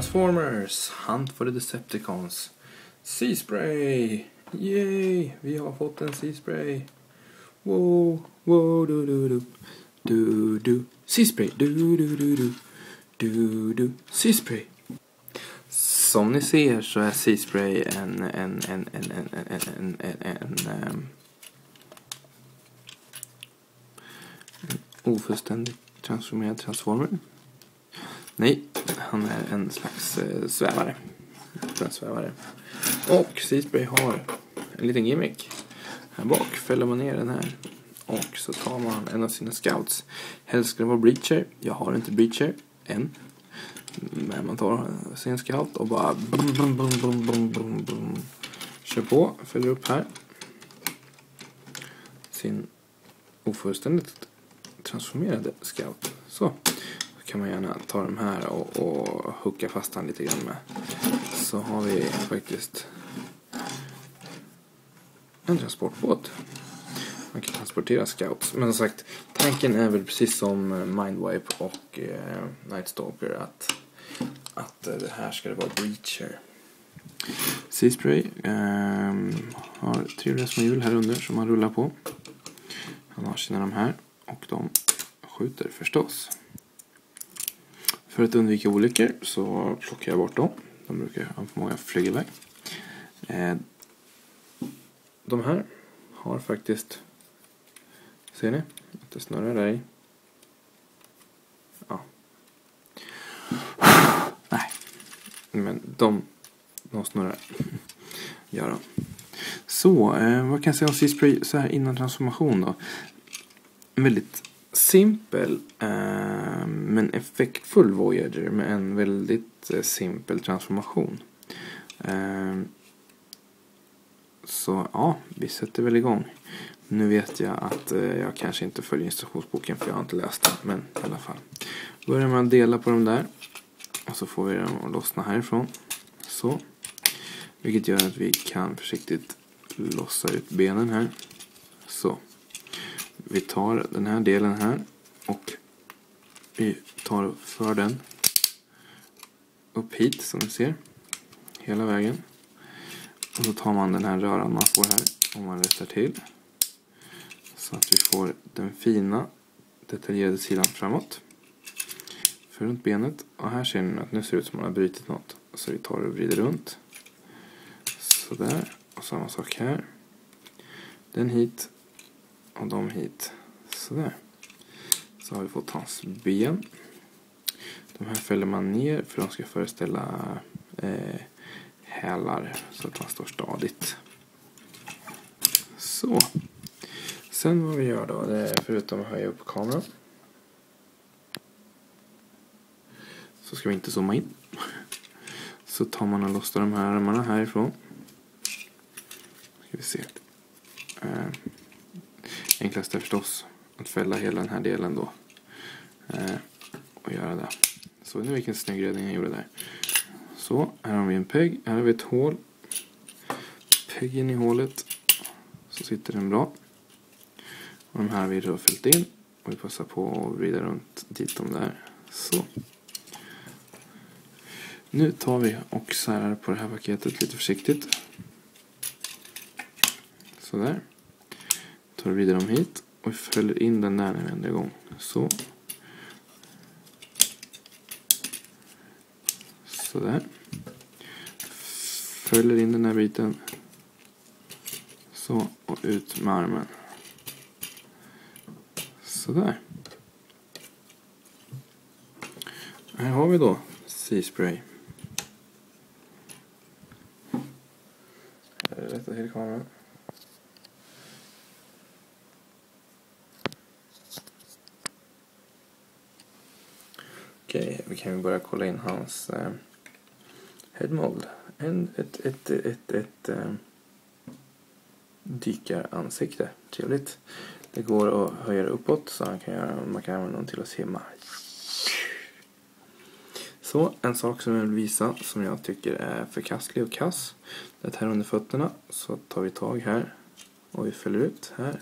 Transformers, Hunt for the Decepticons. Seaspray! Yay! Vi har fått en Seaspray. Wow, wow, du du du. Du du. Seaspray, du du du du. Du du. Seaspray. Som ni ser så är Seaspray en ofullständigt transformerad transformer. Nej, han är en slags svävare. En svävare. Och Seaspray har en liten gimmick. Här bak fäller man ner den här. Och så tar man en av sina scouts. Helst ska det vara Breacher. Jag har inte Breacher än. Men man tar sin scout och bara kör på. Fäller upp här sin ofullständigt transformerade scout. Så kan man gärna ta de här och hooka fast han lite grann med. Så har vi faktiskt en transportbåt. Man kan transportera scouts. Men som sagt, tanken är väl precis som Mindwipe och Nightstalker att det här ska det vara Breacher. Seaspray har trevliga små hjul här under som man rullar på. Han har sina de här och de skjuter förstås. För att undvika olyckor så plockar jag bort dem. De brukar ha för många flyga iväg. De här har faktiskt, ser ni? Att det snurrar där i. Ja. Nej. Men de snurrar. Gör de. Så, vad kan jag säga om Seaspray så här innan transformation då? En väldigt simpel men effektfull Voyager med en väldigt simpel transformation. Så ja, vi sätter väl igång. Nu vet jag att jag kanske inte följer instruktionsboken för jag har inte läst den, men i alla fall. Börjar man dela på dem där och så får vi dem att lossna härifrån. Så. Vilket gör att vi kan försiktigt lossa ut benen här. Så. Vi tar den här delen här och vi tar för den upp hit som ni ser. Hela vägen. Och så tar man den här röran man får här och man rättar till. Så att vi får den fina detaljerade sidan framåt. För runt benet. Och här ser ni att nu ser det ut som man har brutit något. Så vi tar och vrider runt. Sådär. Och samma sak här. Den hit. Och de hit. Sådär. Så har vi fått hans ben. De här fäller man ner för de ska föreställa hälar så att han står stadigt. Så. Sen vad vi gör då, det är förutom att höja upp kameran. Så ska vi inte zooma in. Så tar man och lossar de här armarna härifrån. Ska vi se. Enklast är förstås att fälla hela den här delen då. Och göra det. Så nu vilken snygg räddning jag gjorde där. Så, här har vi en pegg. Här har vi ett hål. Peggen i hålet. Så sitter den bra. Och de här har vi då fyllt in. Och vi passar på att vrida runt dit de där. Så. Nu tar vi och särar på det här paketet lite försiktigt. Så där. Tar och vrider dem hit. Och vi fäller in den där när vi ändrar igång. Så. Så där. Fäller in den här biten. Så. Och ut med armen. Så där. Här har vi då Seaspray. Här är rätta till kameran. Okej, vi kan ju börja kolla in hans headmold. Ett dykaransikte. Trevligt. Det går att höja uppåt så man kan använda dem till att simma. Så, en sak som jag vill visa som jag tycker är förkastlig och kass. Det här under fötterna. Så tar vi tag här och vi fäller ut här.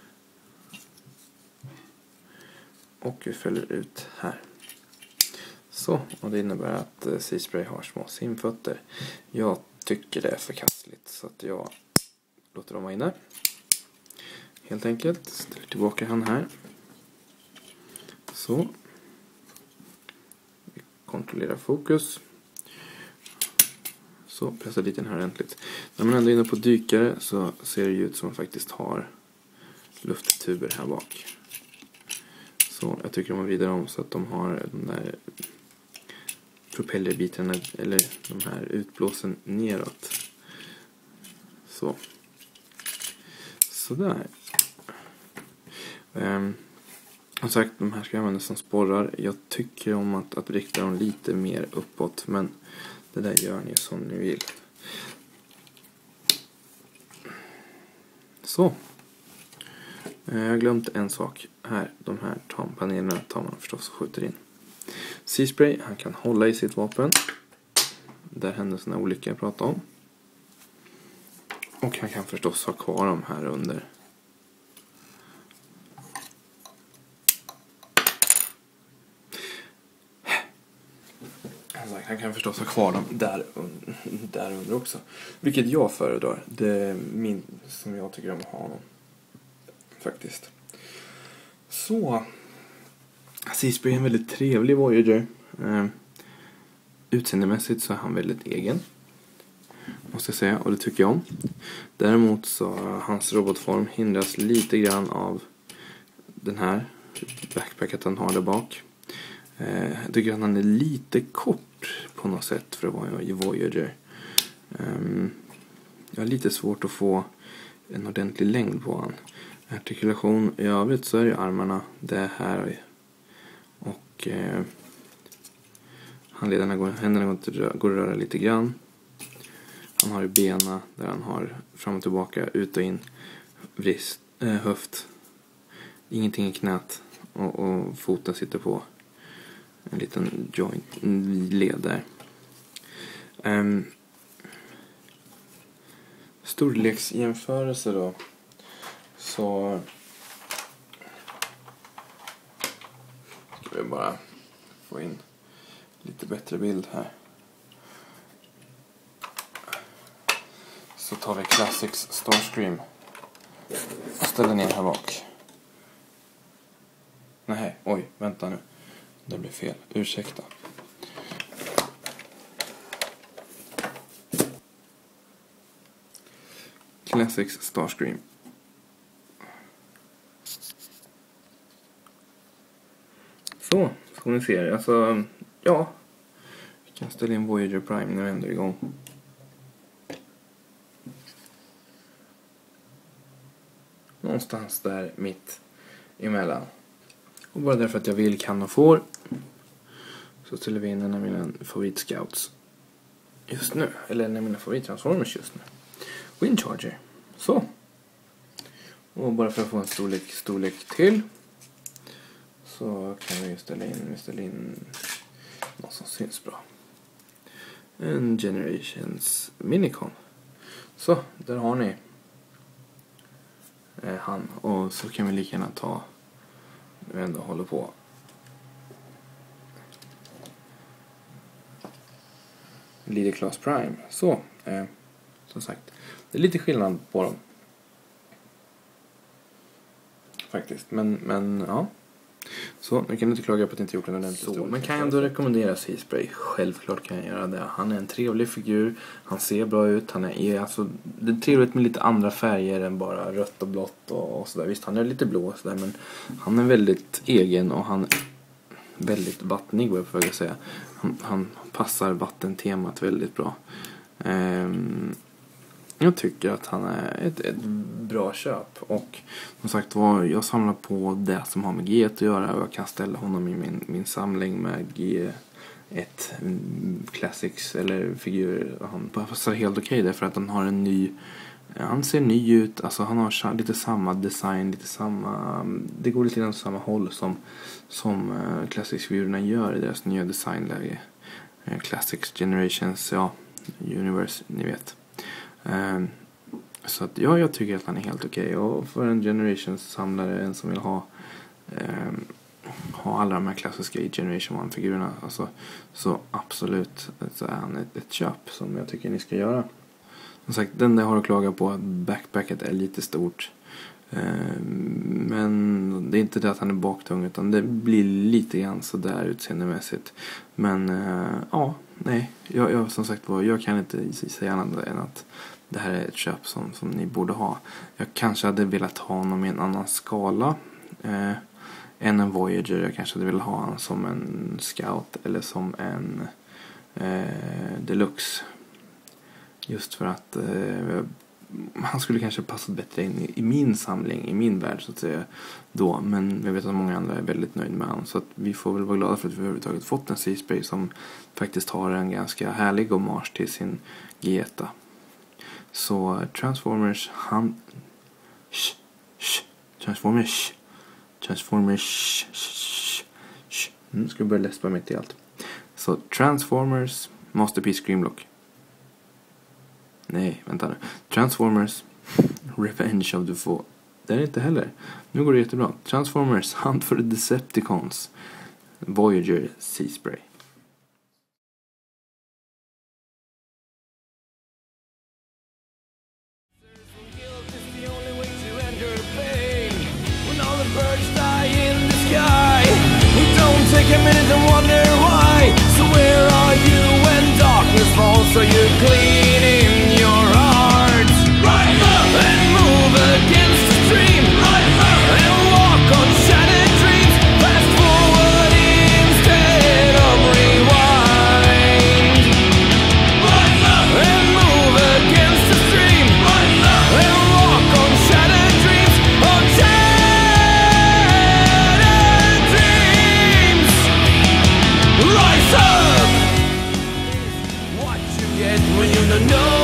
Och vi fäller ut här. Så, och det innebär att Seaspray har små simfötter. Jag tycker det är förkastligt, så att jag låter dem vara inne. Helt enkelt, ställer tillbaka han här. Så. Vi kontrollerar fokus. Så, pressa dit den här ordentligt. När man ändå är inne på dykare så ser det ut som man faktiskt har lufttuber här bak. Så, jag tycker de har vidare om så att de har de där propellerbitarna, eller de här utblåsen neråt. Så. Sådär. Som sagt, de här ska användas som sporrar. Jag tycker om att rikta dem lite mer uppåt, men det där gör ni som ni vill. Så. Jag har glömt en sak här. De här panelerna tar man förstås och skjuter in. Seaspray, han kan hålla i sitt vapen. Där händer sådana olyckor jag pratade om. Och han kan förstås ha kvar dem här under. Han kan förstås ha kvar dem där under också. Vilket jag föredrar. Det är min som jag tycker om att ha honom. Faktiskt. Så. Seaspray är en väldigt trevlig Voyager. Utseendemässigt så är han väldigt egen. Måste jag säga. Och det tycker jag om. Däremot så hans robotform hindras lite grann av den här backpacket han har där bak. Jag tycker att han är lite kort på något sätt för att vara i Voyager. Jag har lite svårt att få en ordentlig längd på han. Artikulation i övrigt så är det armarna. Det här. Och händerna går att röra lite grann. Han har bena där han har fram och tillbaka, ut och in, vrist, höft. Ingenting i knät. Och foten sitter på en liten led där. Storleksjämförelse då. Så ska vi bara få in lite bättre bild här. Så tar vi Classics Starscream och ställer ner här bak. Nej, oj, vänta nu. Det blev fel, ursäkta. Classics Starscream. Så, ska ni se. Alltså, ja. Vi kan ställa in Voyager Prime när vi ändå är igång. Någonstans där mitt emellan. Och bara därför att jag vill, kan och får, så ställer vi in en av mina favoritscouts just nu. Eller en av mina favorittransformers just nu. Windcharger. Så. Och bara för att få en storlek till, så kan vi ställa in något som syns bra. En Generations Minicon. Så, där har ni han. Och så kan vi lika gärna ta, vi ändå håller på, Leader Class Prime. Så, som sagt, det är lite skillnad på dem faktiskt, men ja. Så, nu kan du inte klaga på att jag inte gjort en ordentlig så, men kan jag ändå rekommendera Seaspray. Självklart kan jag göra det. Han är en trevlig figur, han ser bra ut, han är alltså, det är trevligt med lite andra färger än bara rött och blått och sådär. Visst, han är lite blå och sådär, men han är väldigt egen och han är väldigt vattnig, vad jag får säga. Han passar vattentemat väldigt bra. Jag tycker att han är ett bra köp. Och som sagt var, jag samlar på det som har med G1 att göra. Och jag kan ställa honom i min samling med G1 Classics eller figurer. Han passar helt okej därför att han har en ny... Han ser ny ut. Alltså han har lite samma design, lite samma... Det går lite grann åt samma håll som Classics-figurerna gör i deras nya designläge. Classics Generations, ja, Universe, ni vet. Så att ja, jag tycker att han är helt okej. Och för en Generations samlare, en som vill ha ha alla de här klassiska i Generation 1-figurerna, alltså, så absolut så är han ett köp som jag tycker ni ska göra. Som sagt, den där har att klaga på att backpacket är lite stort. Men det är inte det att han är baktung, utan det blir lite grann så där utseendemässigt. Men ja, nej, jag som sagt var, jag kan inte säga annat än att det här är ett köp som ni borde ha. Jag kanske hade velat ha honom i en annan skala än en Voyager. Jag kanske hade velat ha honom som en Scout eller som en Deluxe. Just för att han skulle kanske passat bättre in i min samling, i min värld så att säga då. Men jag vet att många andra är väldigt nöjda med honom. Så att vi får väl vara glada för att vi överhuvudtaget fått en Seaspray som faktiskt har en ganska härlig hommage till sin G1. Så Transformers nu ska jag börja läspa mitt i allt. Så Transformers Masterpiece Grimlock. Nej, vänta nu. Transformers Revenge of the Fall. Det är inte heller. Nu går det jättebra. Transformers Hunt for the Decepticons. Voyager Seaspray. Take a minute and wonder why. So where are you when darkness falls? So you're cleaning your heart. Rise up and move against the stream. Rise up and walk on shattered dreams. Fast forward instead of rewind. Rise up and move against the stream. Rise up and walk on shattered dreams. On rise up! What you get when you don't know